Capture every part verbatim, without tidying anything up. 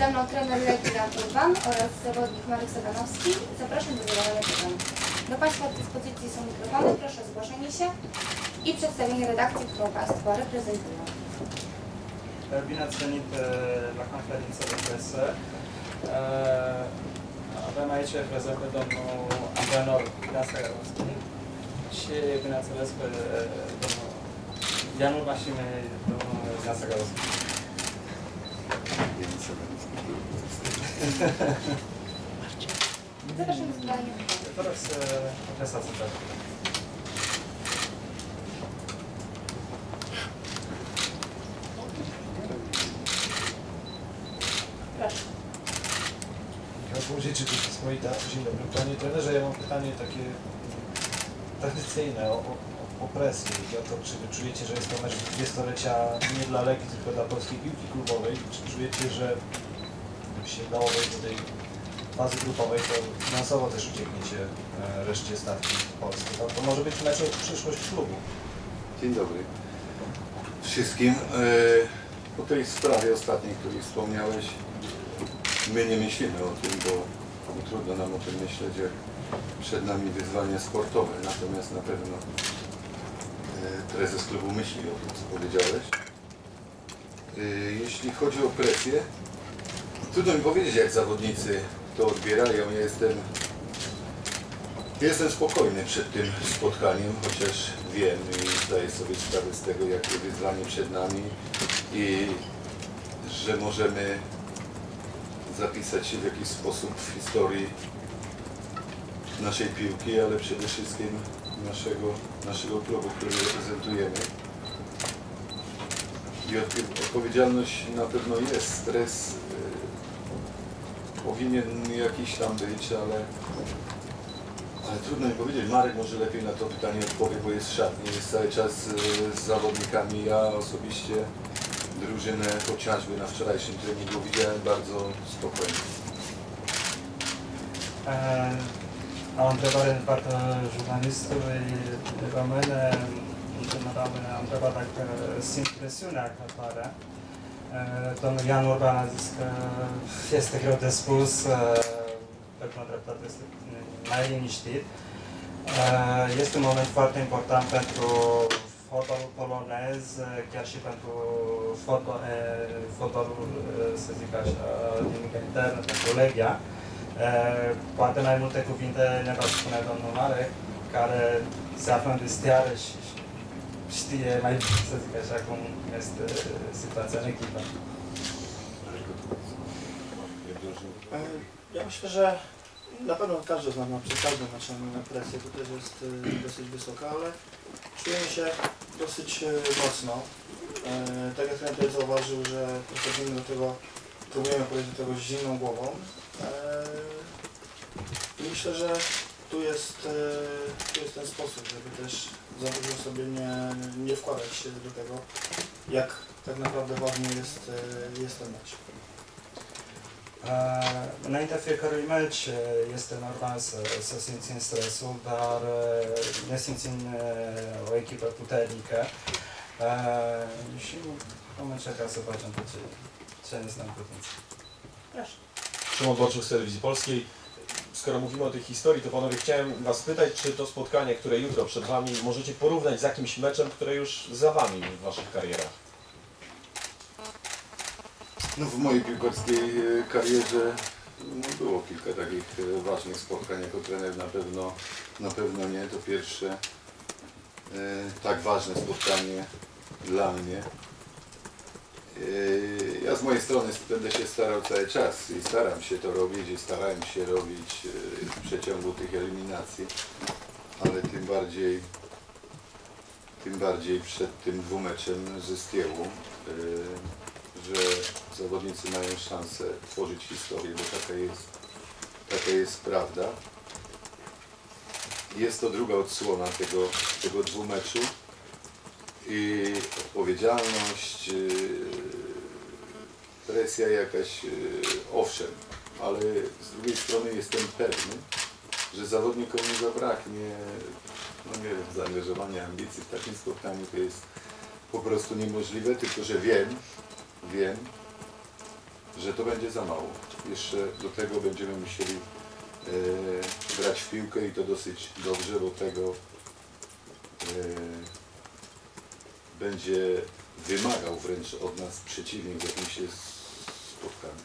Ze mną trener Legia Urban oraz zawodnik Marek Saganowski. Zapraszam do zadawania pytań. Do Państwa dyspozycji są mikrofony, proszę o zgłoszenie się i przedstawienie redakcji, którą Państwo reprezentują. Bine ați venit la conferința de presă. Avem aici prezent pe domnul antrenor Dan Sagarovski și, bineînțeles, pe domnul Jan Urban și domnul Dan Sagarovski. Zapraszam do zadania pytań. Vă rog să adresați întrebări. Proszę. Michał Kołodziejczyk, Pospolita. Dzień dobry. Panie trenerze, ja mam pytanie takie tradycyjne o, o, o presję i o to, czy wy czujecie, że jest to mecz dwudziestolecia nie dla Legii, tylko dla polskiej piłki klubowej? Czy czujecie, że gdyby się dało wejść do tej fazy grupowej, to finansowo też uciekniecie reszcie stawki w Polsce? To, to może być mecz o przyszłość klubu. Dzień dobry wszystkim. Po tej sprawie ostatniej, o której wspomniałeś, my nie myślimy o tym, bo trudno nam o tym myśleć, jak przed nami wyzwania sportowe. Natomiast na pewno prezes klubu myśli o tym, co powiedziałeś. Jeśli chodzi o presję, trudno mi powiedzieć, jak zawodnicy to odbierają. Ja jestem, jestem spokojny przed tym spotkaniem, chociaż wiem i zdaję sobie sprawę z tego, jakie wyzwanie przed nami i że możemy zapisać się w jakiś sposób w historii naszej piłki, ale przede wszystkim naszego, naszego klubu, który reprezentujemy. I odpowiedzialność na pewno jest, stres yy, powinien jakiś tam być, ale, ale trudno mi powiedzieć. Marek może lepiej na to pytanie odpowie, bo jest w szatni, jest cały czas yy, z zawodnikami. Ja osobiście drużynę chociażby na wczorajszym treningu widziałem bardzo spokojnie. Am o întrebare din partea jurnalistului român. În general, am întrebat dacă simt presiunea că apare. Domnul Jan Urban a zis că este greu de spus, pe bună dreptate este mai liniștit. Este un moment foarte important pentru fotbalul polonez, chiar și pentru fotbal, fotbalul, să zic așa, din liga internă, pentru Legia. Poate mai multe cuvinte ne va spune domnul Marek, care se află în vestiară și știe mai bine, să zic așa, cum este situația în echipă. Ja myślę, że na pewno każdy z nas ma przed każdym meczem presję, to też jest dosyć wysoka, ale czujemy się dosyć mocno. Tak jak trener zauważył, że podchodzimy do tego, próbujemy podejść do tego z zimną głową. I myślę, że tu jest, tu jest ten sposób, żeby też zawodnik sobie nie, nie wkładać się do tego, jak tak naprawdę ważny jest, jest ten mecz. Înaintea fiecărui meci este normal să, să simțim stresul, dar ne simțim o echipă puternică și vom încerca să facem tot ce, ce ne stă în putință. Proszę. Szymon Borczuk z Telewizji Polskiej. Skoro mówimy o tej historii, to panowie, chciałem was pytać, czy to spotkanie, które jutro przed wami, możecie porównać z jakimś meczem, które już za wami w waszych karierach? No, w mojej piłkarskiej karierze no, było kilka takich ważnych spotkań. Jako trener na pewno, na pewno nie. To pierwsze e, tak ważne spotkanie dla mnie. E, ja z mojej strony będę się starał cały czas i staram się to robić i starałem się robić e, w przeciągu tych eliminacji, ale tym bardziej, tym bardziej przed tym dwumeczem ze Stiełą. E, że zawodnicy mają szansę tworzyć historię, bo taka jest, taka jest prawda. Jest to druga odsłona tego, tego dwumeczu i odpowiedzialność, presja jakaś, owszem, ale z drugiej strony jestem pewny, że zawodnikom nie zabraknie no nie wiem, zaangażowania, ambicji w takim spotkaniu. To jest po prostu niemożliwe, tylko że wiem, wiem, że to będzie za mało. Jeszcze do tego będziemy musieli e, grać w piłkę i to dosyć dobrze, bo tego e, będzie wymagał wręcz od nas przeciwnik w jakimś spotkaniu.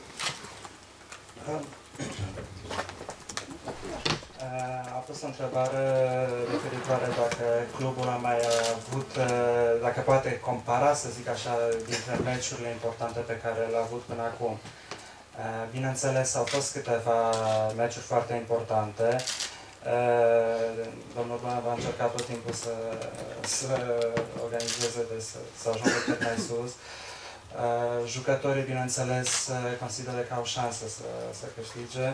A fost o întrebare referitoare dacă clubul a mai avut, dacă poate compara, să zic așa, dintre meciurile importante pe care le-a avut până acum. Bineînțeles, au fost câteva meciuri foarte importante. Domnul Blană va încerca tot timpul să, să organizeze, de, să, să ajungă cât mai sus. Jucătorii, bineînțeles, consideră că au șanse să, să câștige.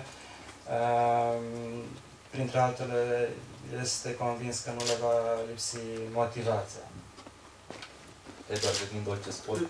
Printre altele, este convins că nu le va lipsi motivația. Eduard din Dolce Sport.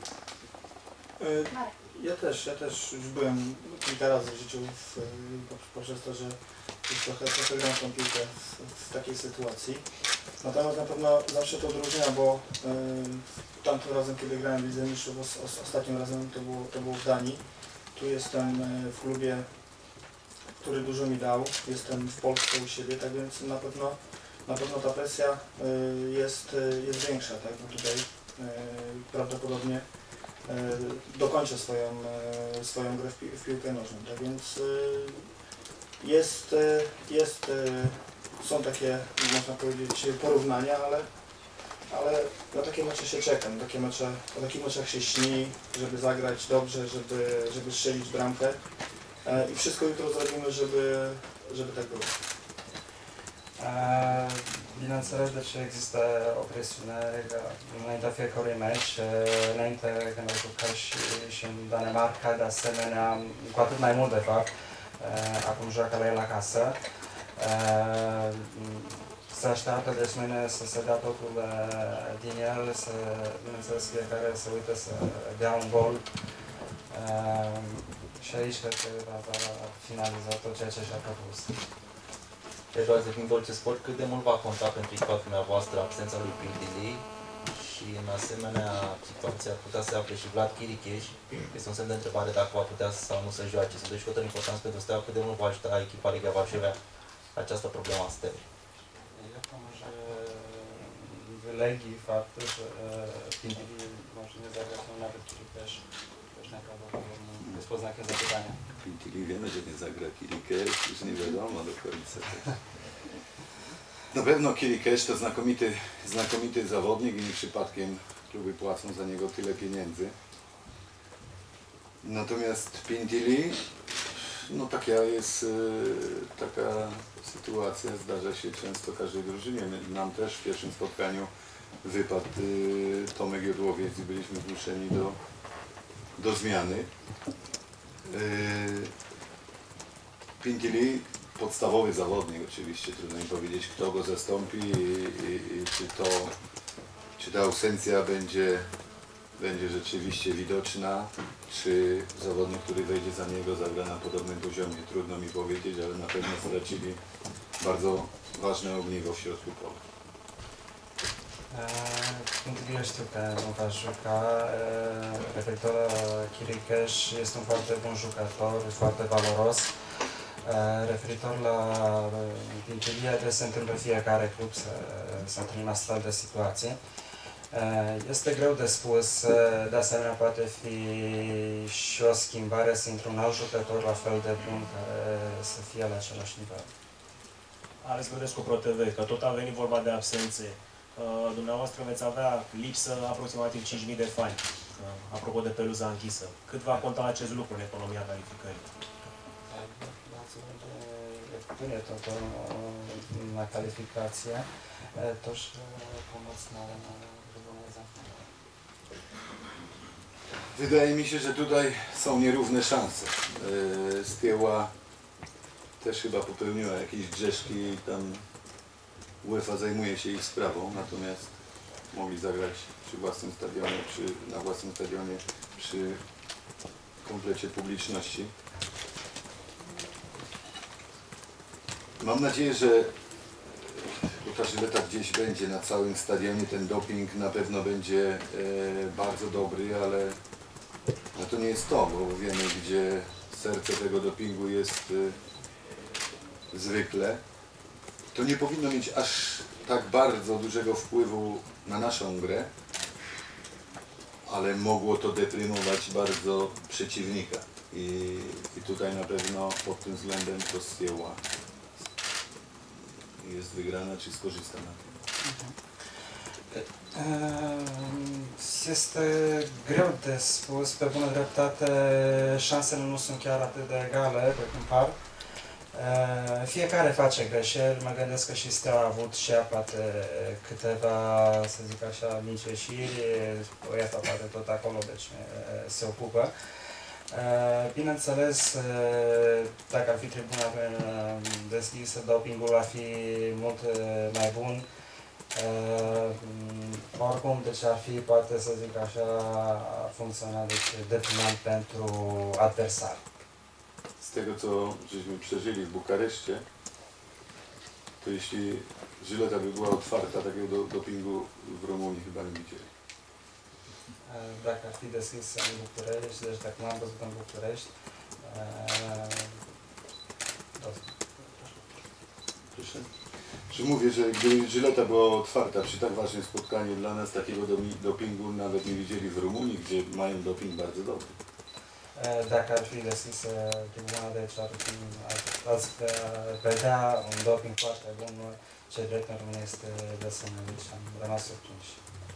Ja też, ja też już byłem kilka razy w życiu w, poprzez to, że już trochę, trochę gram tą piłkę w, w takiej sytuacji. Natomiast na pewno zawsze to odróżnia, bo y, tamtym razem, kiedy grałem w Lidze Mistrzów, os, os, ostatnim razem to było, to było w Danii. Tu jestem y, w klubie, który dużo mi dał, jestem w Polsce u siebie, tak więc na pewno, na pewno ta presja y, jest, y, jest większa, tak, bo tutaj y, prawdopodobnie y, dokończę swoją, y, swoją grę w, pi w piłkę nożną, tak więc y, jest, y, jest, y, są takie, można powiedzieć, porównania, ale, ale na takie mecze się czeka, na takie mecze, o takich meczach się śni, żeby zagrać dobrze, żeby, żeby strzelić bramkę. I wszystko jutro zrobimy, żeby, żeby tak było. Bineînțeles, deci există o presiune înaintea fiecărui meci, înainte când au jucat și, și în Danemarca, de asemenea, cu atât mai mult de fapt, acum joacă la el acasă. Se așteaptă deci mâine să se dea totul din el, să, bineînțeles, fiecare să uite să dea un gol. Și aici cred că va, va finaliza tot ceea ce și-a propus. Eduard din Dolce Sport, cât de mult va conta pentru echipa dumneavoastră absența lui Pintili și în asemenea situație ar putea să se afle și Vlad Chiricheș. Este un semn de întrebare dacă va putea sau nu să joace. Sunt doi jucători importanți pentru Steaua, cât de mult va ajuta echipa Liga Varsovia această problemă a Steaua. Ja to może w Legii fakt, że Pintili może nie zagrać, no nawet Chiricheș też najprawdopodobniej jest pod znakiem zapytania. Pintili wiemy, że nie zagra Chiricheș, już nie wiadomo do końca. Na pewno Chiricheș to znakomity, znakomity zawodnik i nie przypadkiem kluby płacą za niego tyle pieniędzy. Natomiast Pintili, no taka jest taka sytuacja, zdarza się często każdej drużynie. Nam też w pierwszym spotkaniu wypadł Tomek Jodłowiec i byliśmy zmuszeni do, do zmiany. Pintili, podstawowy zawodnik oczywiście, trudno mi powiedzieć, kto go zastąpi i, i, i czy, to, czy ta ausencja będzie, będzie rzeczywiście widoczna, czy zawodnik, który wejdzie za niego, zagra na podobnym poziomie. Trudno mi powiedzieć, ale na pewno stracili bardzo ważne ogniwo w środku pola. Pintili știu că nu va juca. Referitor la Chiricheș, este un foarte bun jucător, foarte valoros. Referitor la Pintili, trebuie să se întâmple fiecare club să se întâlnim astfel de situații. Este greu de spus, de asemenea poate fi și o schimbare să intre un alt jucător la fel de bun care să fie la același nivel. Alex Bădescu, ProTV, că tot a venit vorba de absențe. Dumneavoastră veți avea lipsă aproximativ cinci mii de fani, apropo de peluza închisă. Cât va conta acest lucru în economia calificării? Wpłynie to, to na kwalifikację, toż pomoc na, na wybranie zamknięte. Wydaje mi się, że tutaj są nierówne szanse. Steaua też chyba popełniła jakieś grzeszki i tam UEFA zajmuje się ich sprawą, natomiast mogli zagrać przy własnym stadionie, przy, na własnym stadionie przy komplecie publiczności. Mam nadzieję, że ta żyleta gdzieś będzie na całym stadionie. Ten doping na pewno będzie e, bardzo dobry, ale to nie jest to, bo wiemy, gdzie serce tego dopingu jest y, zwykle. To nie powinno mieć aż tak bardzo dużego wpływu na naszą grę, ale mogło to deprymować bardzo przeciwnika. I, i tutaj na pewno pod tym względem to Stieła jest wygrana, czy skorzysta na tym. Este greu de spus, pe bună dreptate, șansele nu sunt chiar atât de egale, precum par. Fiecare face greșeli, mă gândesc că și Steaua a avut și ea poate câteva, să zic așa, mici ieșiri, UEFA poate tot acolo, deci se ocupă. Bineînțeles, dacă ar fi tribuna deschisă, dopingul ar fi mult mai bun. Oricum, deci ar fi, poate să zic așa, funcționat deci, deprimant pentru adversar. Z tego, co żeśmy przeżyli w Bukareszcie, to jeśli żyleta by była otwarta, takiego do, dopingu w Rumunii chyba nie widzieli. Dacă ar fi deschis în București, deci dacă m-am văzut în București, Proszę. Czy mówię, że gdyby żyleta była otwarta przy tak ważnym spotkaniu dla nas, takiego dopingu nawet nie widzieli w Rumunii, gdzie mają doping bardzo dobry. Dacă ar fi deschis tribuna, deci ar fi, ați vedea un doping foarte bun, ce drept în România este desene, deci am rămas surprinși.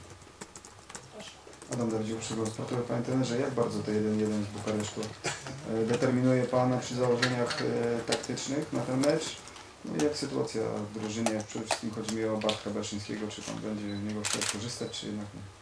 Adam Dawidziuk, Przygód Sportowy. Panie trenerze, jak bardzo to jeden jeden z Bukaresztu determinuje Pana przy założeniach taktycznych na ten mecz? No i jak sytuacja w drużynie? Przede wszystkim chodzi mi o Bartka Berszyńskiego. Czy Pan będzie z niego chciał korzystać, czy jednak nie?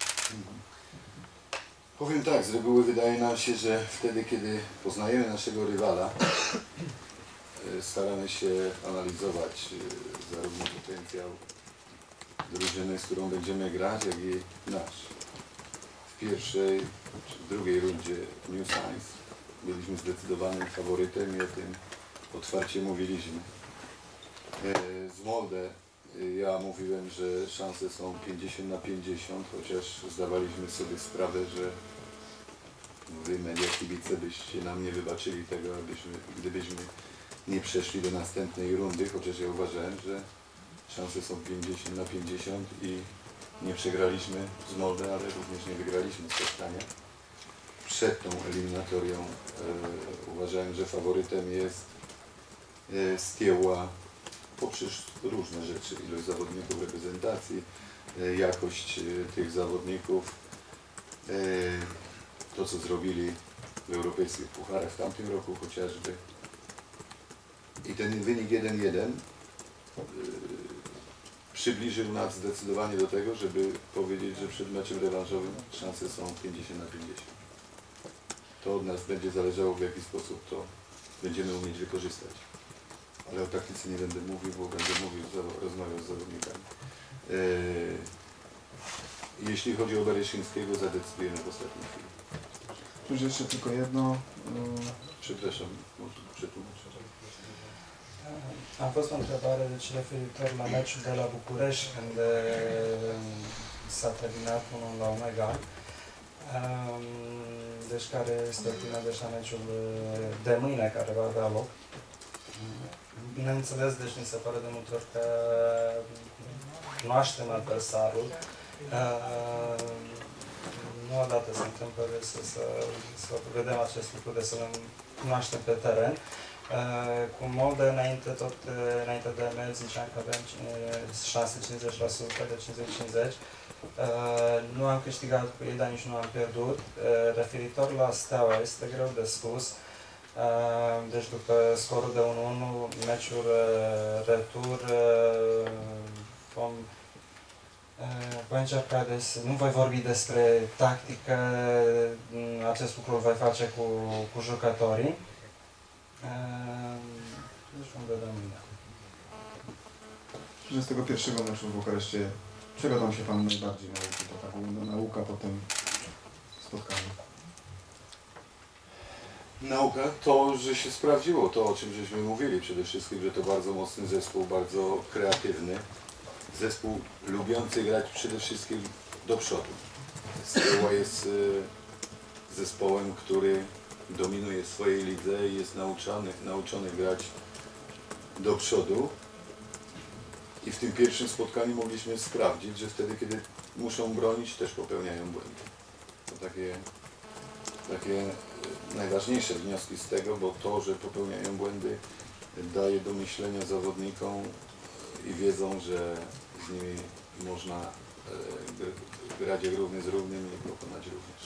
Powiem tak, z reguły wydaje nam się, że wtedy, kiedy poznajemy naszego rywala, staramy się analizować zarówno potencjał drużyny, z którą będziemy grać, jak i nasz. W pierwszej czy w drugiej rundzie New Science byliśmy zdecydowanym faworytem i o tym otwarcie mówiliśmy. Z Molde ja mówiłem, że szanse są pięćdziesiąt na pięćdziesiąt, chociaż zdawaliśmy sobie sprawę, że wy, media, kibice, byście nam nie wybaczyli tego, abyśmy, gdybyśmy nie przeszli do następnej rundy, chociaż ja uważałem, że szanse są pięćdziesiąt na pięćdziesiąt i nie przegraliśmy z Molde, ale również nie wygraliśmy spotkania. Przed tą eliminatorią e, uważałem, że faworytem jest e, Stieła poprzez różne rzeczy, ilość zawodników, reprezentacji, e, jakość e, tych zawodników, e, to co zrobili w europejskich pucharach w tamtym roku chociażby. I ten wynik jeden jeden e, przybliżył nas zdecydowanie do tego, żeby powiedzieć, że przed meczem rewanżowym szanse są pięćdziesiąt na pięćdziesiąt. To od nas będzie zależało, w jaki sposób to będziemy umieć wykorzystać. Ale o taktyce nie będę mówił, bo będę mówił, rozmawiał z zawodnikami. Eee, jeśli chodzi o Bereszyńskiego, zadecydujemy w ostatniej chwili. Cóż, jeszcze tylko jedno. Przepraszam, może przetłumaczę. Am fost o întrebare deci, referitor la meciul de la București, când s-a terminat unul la un egal. Deci care este opinia deja meciul de mâine care va avea loc. Bineînțeles, deci mi se pare de multe ori că cunoaștem adversarul. Nu odată se întâmplă să, să, să vedem acest lucru, de să ne cunoaștem pe teren. Cu Molde, înainte, tot, înainte de meci, ziceam că avem șanse cincizeci la sută, de cincizeci cincizeci. Nu am câștigat cu ei, dar nici nu am pierdut. Referitor la Steaua, este greu de spus. Deci după scorul de unu unu, meciul retur, vom, voi încerca de, nu voi vorbi despre tactică, acest lucru îl voi face cu, cu jucătorii. Deci vom vedea mâine. Z tego pierwszego meczu w Bukareszcie, czego tam się Pan najbardziej nauczył? To taka nauka po tym spotkaniu. Nauka to, że się sprawdziło to, o czym żeśmy mówili przede wszystkim, że to bardzo mocny zespół, bardzo kreatywny. Zespół lubiący grać przede wszystkim do przodu. Stieła jest zespołem, który dominuje w swojej lidze i jest nauczony, nauczony grać do przodu. I w tym pierwszym spotkaniu mogliśmy sprawdzić, że wtedy, kiedy muszą bronić, też popełniają błędy. To takie, takie najważniejsze wnioski z tego, bo to, że popełniają błędy, daje do myślenia zawodnikom i wiedzą, że z nimi można grać równy z równym i pokonać również.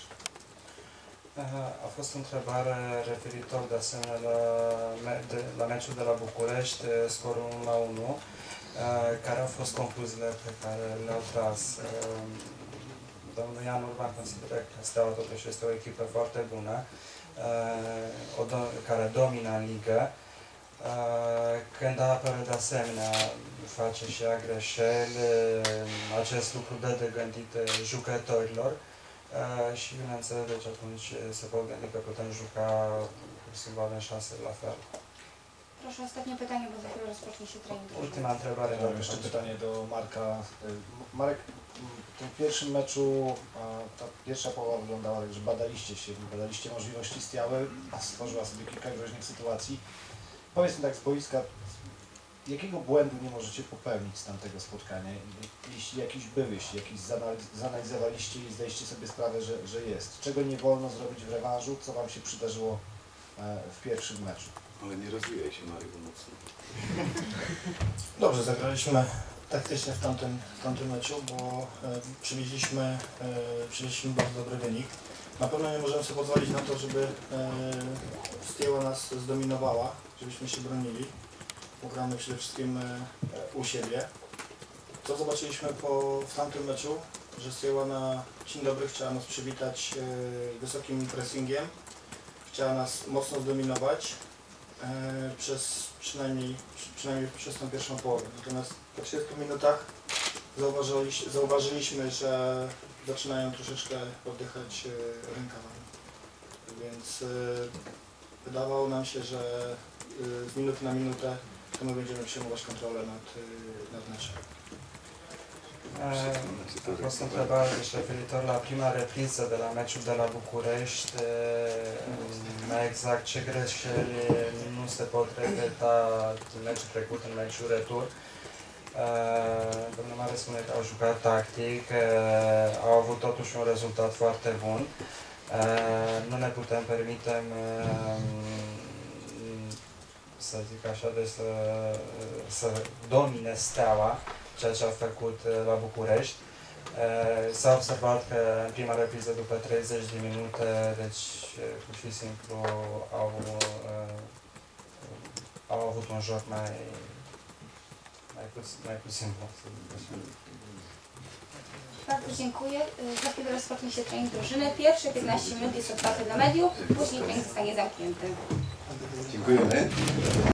A fost întrebare referitor de asemenea la, de, la meciul de la București, scorul unu la unu. Care au fost concluziile pe care le-au tras? Domnul Ian Urban consideră că Steaua totuși este o echipă foarte bună, o do care domină în ligă. Când apără de asemenea, face și ea greșeli, acest lucru dă de gândit jucătorilor și bineînțeles, deci atunci se pot gândi că putem juca posibil avem șanse la fel. Proszę, ostatnie pytanie, bo za chwilę rozpocznie się trening. Ultima întrebare. Mam jeszcze pytanie do Marka. Marek, w tym pierwszym meczu ta pierwsza połowa wyglądała tak, że badaliście się, badaliście możliwości Steały, stworzyła sobie kilka groźnych sytuacji. Powiedz mi tak z boiska, jakiego błędu nie możecie popełnić z tamtego spotkania? Jeśli jakiś był, jeśli jakiś zanalizowaliście i zdaliście sobie sprawę, że, że jest. Czego nie wolno zrobić w rewanżu, co Wam się przydarzyło w pierwszym meczu? Ale nie rozwijaj się, Mario, mocno. Dobrze zagraliśmy taktycznie w tamtym, w tamtym meczu, bo e, przywieźliśmy, e, przywieźliśmy bardzo dobry wynik. Na pewno nie możemy sobie pozwolić na to, żeby e, Steaua nas zdominowała, żebyśmy się bronili. Pogramy przede wszystkim e, u siebie. Co zobaczyliśmy po, w tamtym meczu, że Steaua na dzień dobry chciała nas przywitać e, wysokim pressingiem, chciała nas mocno zdominować. Przez przynajmniej, przynajmniej przez tą pierwszą połowę. Natomiast po trzydziestu minutach zauważyliśmy, zauważyliśmy, że zaczynają troszeczkę oddychać rękawami. Więc wydawało nam się, że z minuty na minutę to my będziemy przejmować kontrolę nad, nad meczem. A fost întrebare deci referitor la prima repriză de la meciul de la București, mai exact ce greșeli nu se pot repeta din meciul trecut în meciul retur. Domnul Mare spune că au jucat tactic, au avut totuși un rezultat foarte bun. Nu ne putem permite, să zic așa, de să, să domine Steaua, ceea ce a făcut la București. S-a observat că în prima repriză, după treizeci de minute, deci pur și simplu au, au avut un joc mai, mai, puțin, mai puțin bun. Bardzo dziękuję. Za chwilę rozpocznie się trening drużyny. Pierwsze piętnaście minut jest otwarte dla mediów, później trening zostanie zamknięty. Dziękujemy.